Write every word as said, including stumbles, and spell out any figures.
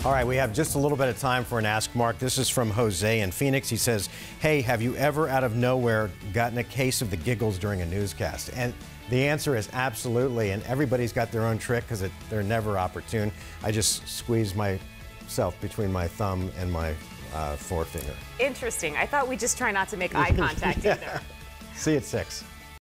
All right, we have just a little bit of time for an Ask Mark. This is from Jose in Phoenix. He says, hey, have you ever out of nowhere gotten a case of the giggles during a newscast? And the answer is absolutely, and everybody's got their own trick because they're never opportune. I just squeeze myself between my thumb and my uh, forefinger. Interesting. I thought we just try not to make eye contact Yeah. either. See you at six.